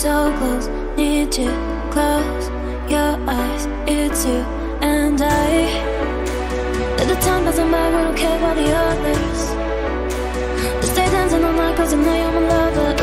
so close, need to close your eyes. It's you and I. Let the time pass by, we don't care about the others. Let's stay dancing all night, 'cause I know you're my lover.